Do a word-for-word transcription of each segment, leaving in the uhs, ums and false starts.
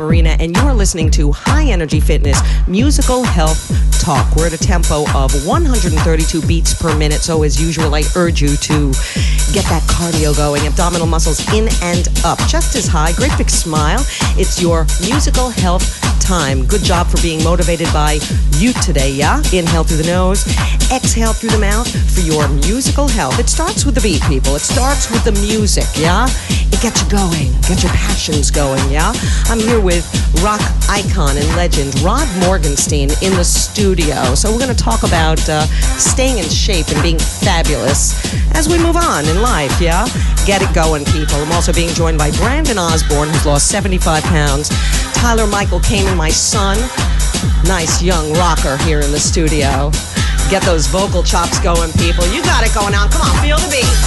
Marina, and you are listening to High Energy Fitness Musical Health Talk. We're at a tempo of one hundred thirty-two beats per minute, so as usual, I urge you to get that cardio going, abdominal muscles in and up, just as high. Great big smile. It's your musical health time. Good job for being motivated by you today, yeah? Inhale through the nose, exhale through the mouth for your musical health. It starts with the beat, people. It starts with the music, yeah? It gets you going, gets your passions going, yeah? I'm here with rock icon and legend Rod Morgenstein in the studio. So we're going to talk about uh, staying in shape and being fabulous as we move on in life, yeah? Get it going, people. I'm also being joined by Brandon Osborn, who's lost seventy-five pounds. Tyler Michael Kamen, my son. Nice young rocker here in the studio. Get those vocal chops going, people. You got it going on. Come on, feel the beat.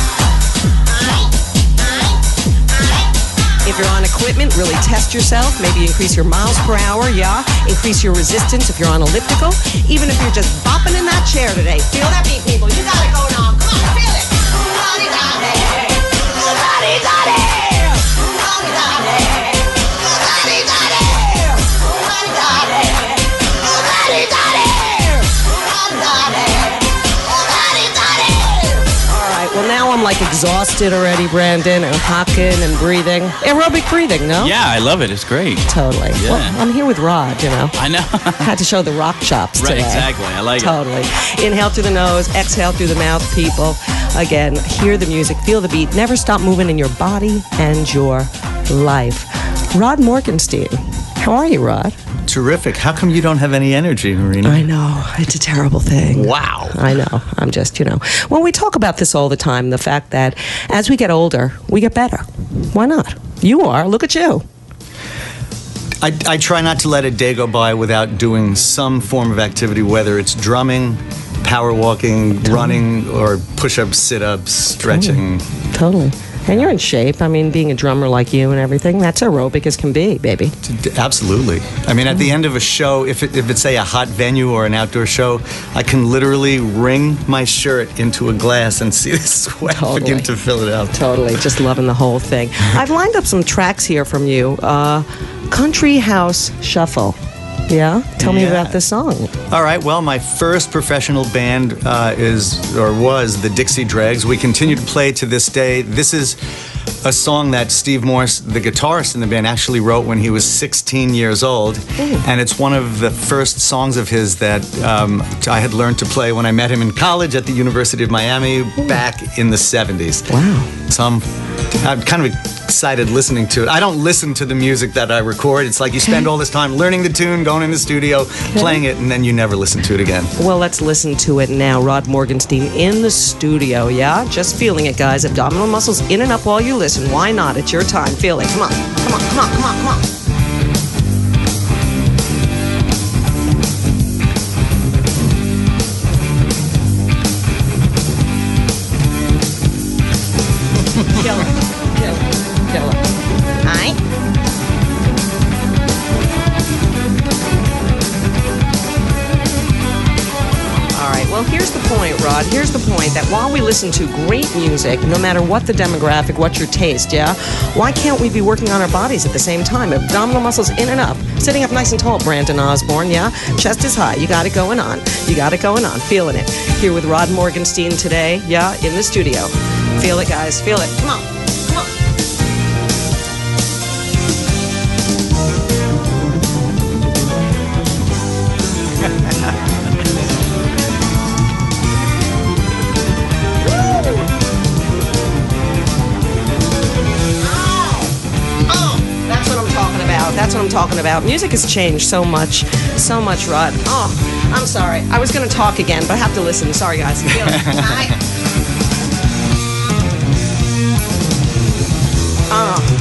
If you're on equipment, really test yourself. Maybe increase your miles per hour, yeah? Increase your resistance if you're on elliptical. Even if you're just bopping in that chair today. Feel that beat, people. You got it going on. Come on, feel it. Well, now I'm like exhausted already, Brandon, and hocking and breathing. Aerobic breathing, no? Yeah, I love it. It's great. Totally. Yeah. Well, I'm here with Rod, you know. I know. Had to show the rock chops right, today. exactly. I like totally. it. Totally. Inhale through the nose, exhale through the mouth, people. Again, hear the music, feel the beat. Never stop moving in your body and your life. Rod Morgenstein. How are you, Rod? Terrific. How come you don't have any energy, Marina? I know. It's a terrible thing. Wow. I know. I'm just, you know. Well, we talk about this all the time, the fact that as we get older, we get better. Why not? You are. Look at you. I, I try not to let a day go by without doing some form of activity, whether it's drumming, power walking, totally. running, or push-ups, sit-ups, stretching. Totally. totally. And you're in shape. I mean, being a drummer like you and everything, that's aerobic as can be, baby. Absolutely. I mean, at the end of a show, if, it, if it's, say, a hot venue or an outdoor show, I can literally wring my shirt into a glass and see the sweat totally. begin to fill it out. Totally. Just loving the whole thing. I've lined up some tracks here from you. Uh, Country House Shuffle. Yeah? Tell me yeah. about this song. All right. Well, my first professional band uh, is, or was, the Dixie Dregs. We continue to play to this day. This is a song that Steve Morse, the guitarist in the band, actually wrote when he was sixteen years old. Ooh. And it's one of the first songs of his that um, I had learned to play when I met him in college at the University of Miami Ooh. back in the seventies. Wow. So I'm, I'm kind of excited listening to it. I don't listen to the music that I record. It's like you spend all this time learning the tune, going in the studio, playing it, and then you never listen to it again. Well, let's listen to it now. Rod Morgenstein in the studio, yeah? Just feeling it, guys. Abdominal muscles in and up while you listen. Why not? It's your time. Feel it. Come on. Come on, come on, come on, come on. Killer. Killer. Killer. Hi. All right, well, here's the point, Rod. Here's the point that while we listen to great music, no matter what the demographic, what's your taste, yeah? Why can't we be working on our bodies at the same time? Abdominal muscles in and up. Sitting up nice and tall, Brandon Osborn, yeah? Chest is high. You got it going on. You got it going on. Feeling it. Here with Rod Morgenstein today, yeah, in the studio. Feel it, guys. Feel it. Come on. Come on. That's what I'm talking about. Music has changed so much, so much, Rod. Oh, I'm sorry. I was going to talk again, but I have to listen. Sorry, guys. Feel it. Bye. Oh.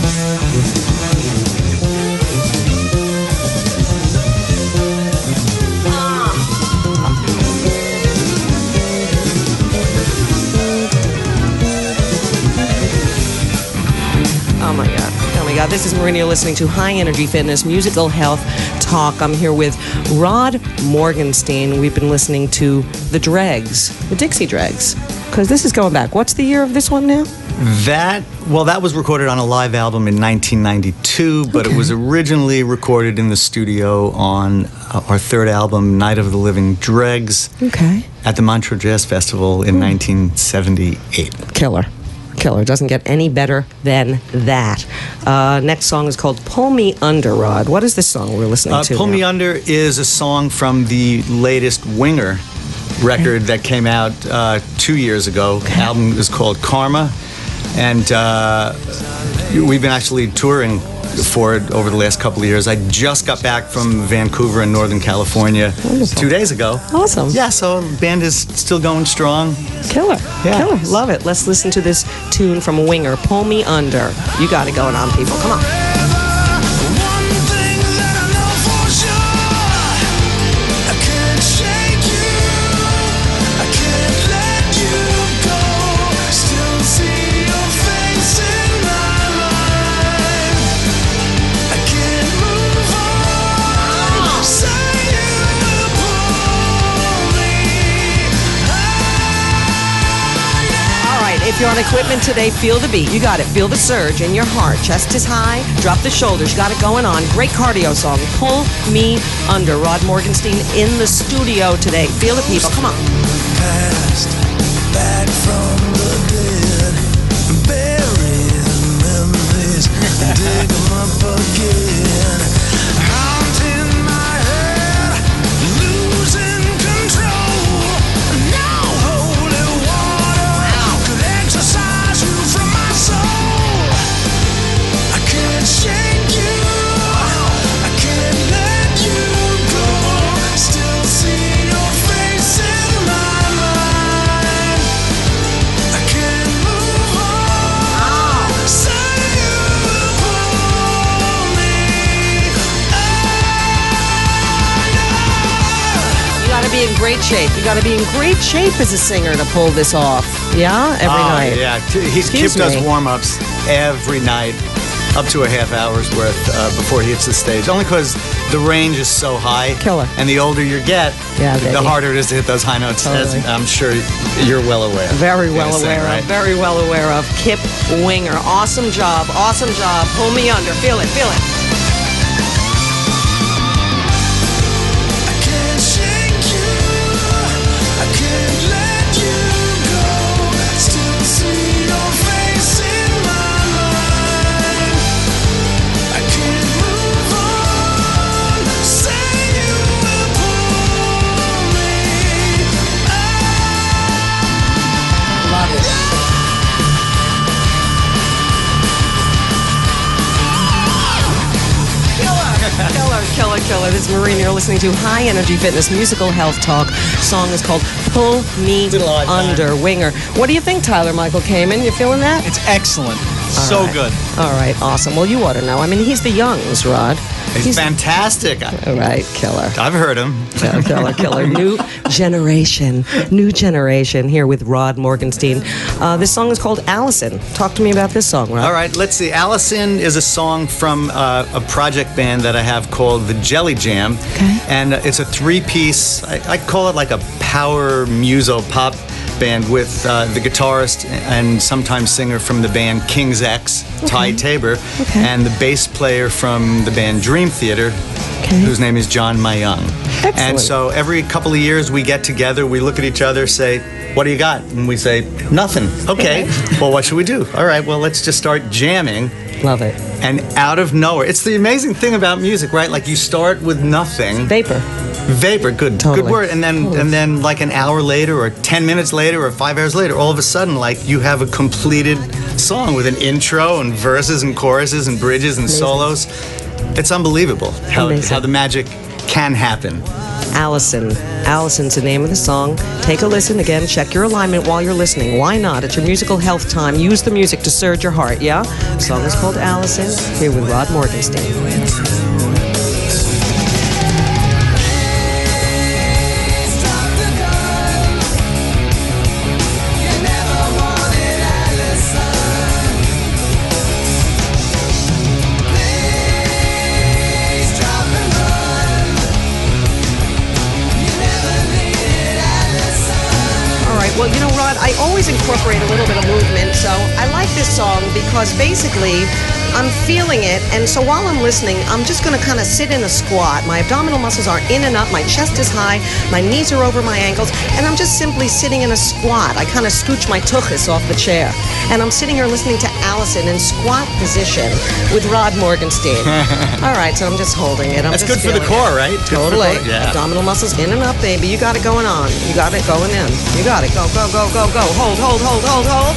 Oh my God. Oh my God. This is Marina. You're listening to High Energy Fitness Musical Health Talk. I'm here with Rod Morgenstein. We've been listening to the Dregs, the Dixie Dregs, because this is going back. What's the year of this one now? That, well, that was recorded on a live album in nineteen ninety-two, but Okay. it was originally recorded in the studio on uh, our third album, Night of the Living Dregs, Okay. at the Montreux Jazz Festival in nineteen seventy-eight. Killer. Killer. Doesn't get any better than that. Uh, next song is called Pull Me Under, Rod. What is this song we're listening Uh, to Pull now? Me Under is a song from the latest Winger record that came out uh, two years ago. The album is called Karma, and uh, we've been actually touring for it over the last couple of years. I just got back from Vancouver in Northern California Wonderful. two days ago. Awesome. Yeah, so the band is still going strong. Killer. Yeah. Killer. Love it. Let's listen to this tune from Winger, Pull Me Under. You got it going on, people. Come on. If you're on equipment today, feel the beat. You got it. Feel the surge in your heart. Chest is high. Drop the shoulders. Got it going on. Great cardio song. Pull Me Under. Rod Morgenstein in the studio today. Feel the people. Come on. Past, back from the dead, bury the memories, dig them up again. Haunting my head, losing control. Now holy water could exorcise you from my soul. I can't shake you, I can't let you go. Still see your face in my mind. I can't move on. Say you will pull me under. You got to be in great shape. You got to be in great shape as a singer to pull this off. Yeah? Every Oh, night. yeah. He Excuse Kip does me. warm-ups every night, up to a half hour's worth uh, before he hits the stage. Only because the range is so high. Killer. And the older you get, Yeah, the baby. harder it is to hit those high notes, as Totally. I'm sure you're well aware. Very well Yes, aware right? of. Very well aware of. Kip Winger. Awesome job. Awesome job. Pull me under. Feel it. Feel it. I can't shake you, I can't let you go. Still see your face in my mind. I can't move on. Say you will pull me Love it. Killer, killer, killer. This is Marina. You're listening to High Energy Fitness Musical Health Talk. Song is called Pull Me Did a lot of time. Under. Winger. What do you think, Tyler Michael Kamen? You feeling that? It's excellent. So right. good. All right, awesome. Well, you ought to know. I mean, he's the Youngs, Rod. He's fantastic. I- All right, killer. I've heard him. Killer, killer, killer. New generation. New generation here with Rod Morgenstein. Uh, this song is called Allison. Talk to me about this song, Rod. All right, let's see. Allison is a song from uh, a project band that I have called the Jelly Jam. Okay. And uh, it's a three-piece, I, I call it like a power muso pop band with uh, the guitarist and sometimes singer from the band King's X, Ty Tabor, Okay. and the bass player from the band Dream Theater, Okay. whose name is John Mayung. Excellent. And so every couple of years we get together, we look at each other, say, what do you got? And we say, nothing. Okay, well, what should we do? All right, well, let's just start jamming. Love it. And out of nowhere, it's the amazing thing about music, right? Like you start with nothing. Vapor. Vapor, good, Totally. good word. And then, Totally. and then, like an hour later, or ten minutes later, or five hours later, all of a sudden, like you have a completed song with an intro and verses and choruses and bridges and Amazing. solos. It's unbelievable how, Amazing. how the magic can happen. Allison. Allison's the name of the song. Take a listen again. Check your alignment while you're listening. Why not? It's your musical health time. Use the music to surge your heart, yeah? The song is called Allison. Here with Rod Morgenstein. Well, you know, Rod, Rod, I always incorporate a little bit of movement, so I like this song because basically I'm feeling it, and so while I'm listening, I'm just going to kind of sit in a squat. My abdominal muscles are in and up, my chest is high, my knees are over my ankles, and I'm just simply sitting in a squat. I kind of scooch my tuchus off the chair, and I'm sitting here listening to Allison in squat position with Rod Morgenstein. All right, so I'm just holding it. I'm That's just good for the feeling core, it. right? Good for the Totally. core, yeah. Abdominal muscles in and up, baby. You got it going on. You got it going in. You got it. Go, go, go, go, go. Hold, hold, hold, hold, hold.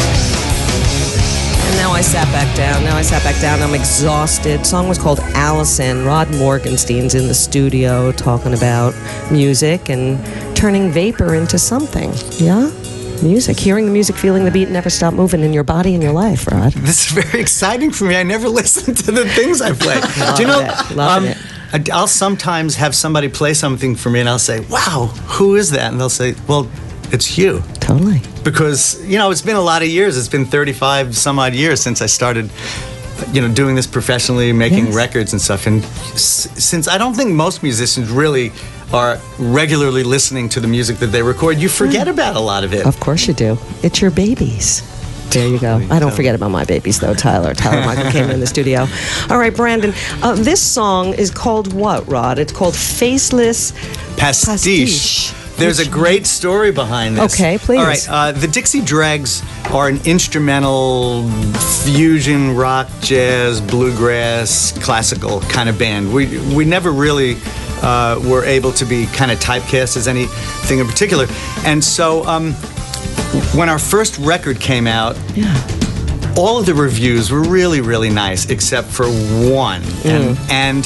And now I sat back down. Now I sat back down. I'm exhausted. Song was called Allison. Rod Morgenstein's in the studio talking about music and turning vapor into something. Yeah? Music. Hearing the music, feeling the beat, never stop moving in your body and your life, Rod. This is very exciting for me. I never listen to the things I play. Do you know? It. Loving um, it. I'll sometimes have somebody play something for me, and I'll say, "Wow, who is that?" And they'll say, "Well, it's you." Totally. Because, you know, it's been a lot of years. It's been thirty-five some odd years since I started, you know, doing this professionally, making Yes. records and stuff. And s- since I don't think most musicians really are regularly listening to the music that they record, you forget about a lot of it. Of course you do. It's your babies. There you go. I don't forget about my babies, though, Tyler. Tyler Michael came in the studio. All right, Brandon. Uh, this song is called what, Rod? It's called Faceless Pastiche. Pastiche. There's a great story behind this. Okay, please. All right, uh, the Dixie Dregs are an instrumental fusion rock, jazz, bluegrass, classical kind of band. We we never really uh, were able to be kind of typecast as anything in particular, and so um, when our first record came out. Yeah. All of the reviews were really, really nice, except for one, and and.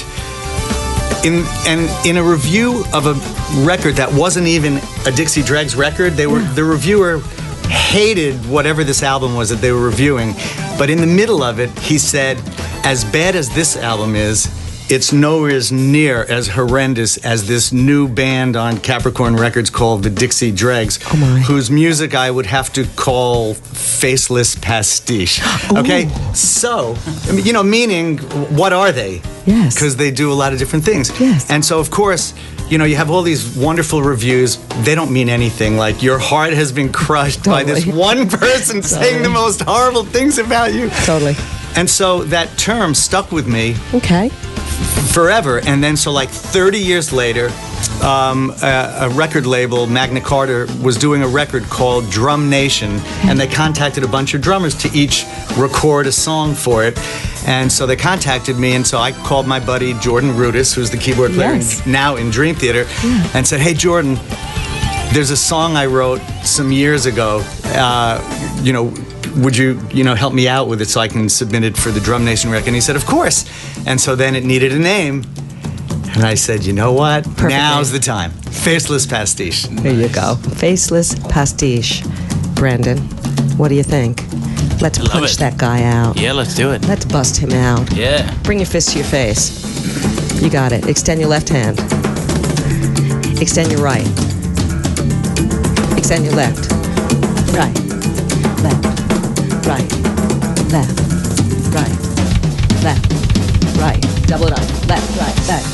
In, and in a review of a record that wasn't even a Dixie Dregs record, they were the reviewer hated whatever this album was that they were reviewing. But in the middle of it, he said, as bad as this album is, it's nowhere near as horrendous as this new band on Capricorn Records called the Dixie Dregs, Oh my. whose music I would have to call faceless pastiche. Okay, so, I mean, you know, meaning, what are they? Yes. Because they do a lot of different things. Yes. And so, of course, you know, you have all these wonderful reviews. They don't mean anything. Like, your heart has been crushed by this Totally. one person saying the most horrible things about you. Totally. And so that term stuck with me Okay. forever. And then, so like thirty years later, um, a, a record label, Magna Carta, was doing a record called Drum Nation, and they contacted a bunch of drummers to each record a song for it. And so they contacted me, and so I called my buddy Jordan Rudis, who's the keyboard player Yes. now in Dream Theater, and said, "Hey, Jordan, there's a song I wrote some years ago. Uh, you know, would you, you know, help me out with it so I can submit it for the Drum Nation record?" And he said, "Of course." And so then it needed a name. And I said, you know what? Perfect Now's name. the time. Faceless Pastiche. There you go. Faceless Pastiche. Brandon, what do you think? Let's Love punch it. that guy out. Yeah, let's do it. Let's bust him out. Yeah. Bring your fist to your face. You got it. Extend your left hand. Extend your right. Extend your left. Right. Left. Right. Left. Right. Left. Right. Double it up. Left, right, left.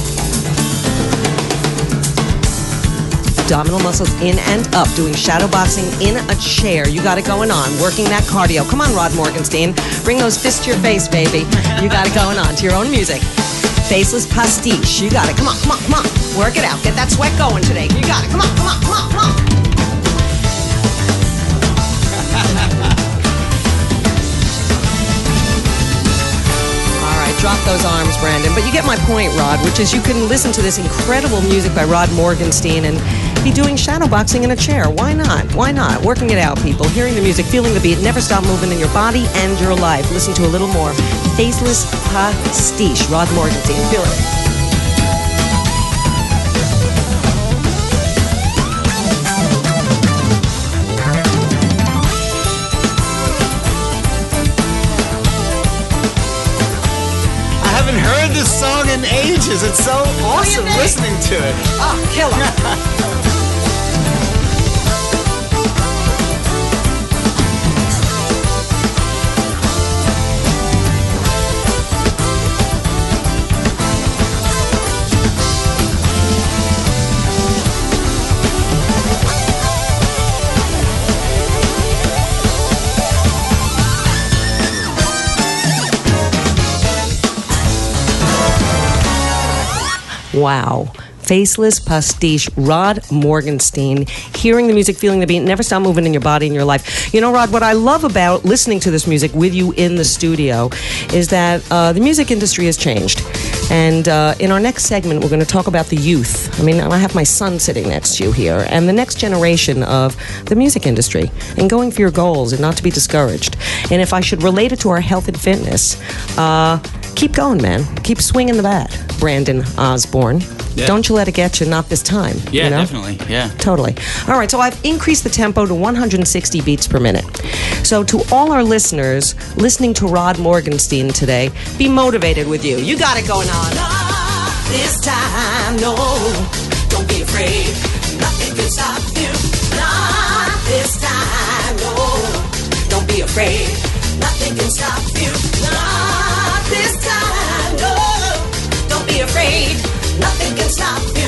Abdominal muscles in and up, doing shadow boxing in a chair. You got it going on, working that cardio. Come on, Rod Morgenstein. Bring those fists to your face, baby. You got it going on to your own music. Faceless Pastiche. You got it. Come on, come on, come on. Work it out. Get that sweat going today. You got it. Come on, come on, come on, come on. All right, drop those arms, Brandon. But you get my point, Rod, which is you can listen to this incredible music by Rod Morgenstein and be doing shadow boxing in a chair. Why not? Why not? Working it out, people. Hearing the music, feeling the beat. Never stop moving in your body and your life. Listen to a little more. Faceless Pastiche. Rod Morgenstein. Feel it. I haven't heard this song in ages. It's so awesome think? listening to it. Ah, killer. Wow. Faceless Pastiche, Rod Morgenstein. Hearing the music, feeling the beat, never stop moving in your body and your life. You know, Rod, what I love about listening to this music with you in the studio is that uh, the music industry has changed. And uh, in our next segment, we're going to talk about the youth. I mean, I have my son sitting next to you here, and the next generation of the music industry, and going for your goals and not to be discouraged. And if I should relate it to our health and fitness, uh, keep going, man. Keep swinging the bat, Brandon Osborn. Yeah. Don't you let it get you, not this time. Yeah, you know? definitely. Yeah. Totally. All right, so I've increased the tempo to one hundred sixty beats per minute. So to all our listeners listening to Rod Morgenstein today, be motivated with you. You got it going on. Not this time, no. Don't be afraid. Nothing can stop you. Not this time, no. Don't be afraid. Nothing can stop you. Not this time, no. Don't be afraid. Nothing can stop you.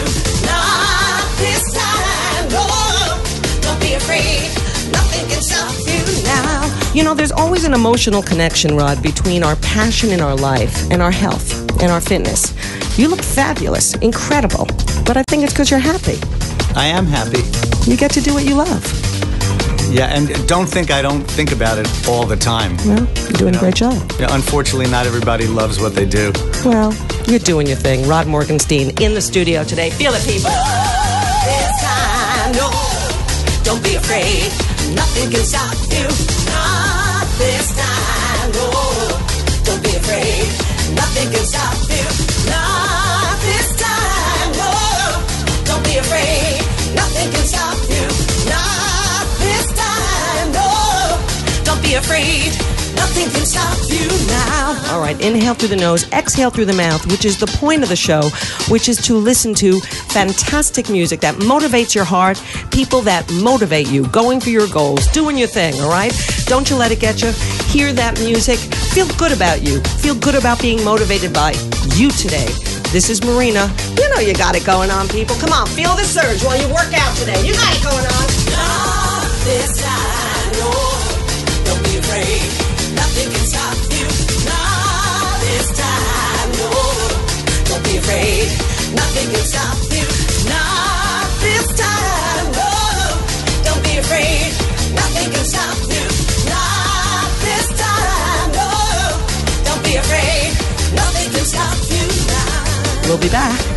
Not this time, no. Don't be afraid. Nothing can stop you now. You know, there's always an emotional connection, Rod, between our passion in our life and our health and our fitness. You look fabulous, incredible, but I think it's because you're happy. I am happy. You get to do what you love. Yeah, and don't think I don't think about it all the time. Well, you're doing You a great job. Yeah, unfortunately, not everybody loves what they do. Well, you're doing your thing. Rod Morgenstein in the studio today. Feel it, people. This time, no. Don't be afraid. Nothing can stop you. Not this time, no. Don't be afraid. Nothing can stop you. Not this time, no. Don't be afraid. Nothing can stop you. Not this time, no. Don't be afraid. Nothing can stop you now. All right, inhale through the nose, exhale through the mouth, which is the point of the show, which is to listen to fantastic music that motivates your heart, people that motivate you, going for your goals, doing your thing, all right? Don't you let it get you. Hear that music. Feel good about you. Feel good about being motivated by you today. This is Marina. You know you got it going on, people. Come on, feel the surge while you work out today. You got it going on. Not this time, no. Don't be afraid. Nothing can stop you. Not this time, no. Don't be afraid. Nothing can stop you. Not this time, no. Don't be afraid. Nothing can stop you. Not this time, no. Don't be afraid. Nothing can stop you now. We'll be back.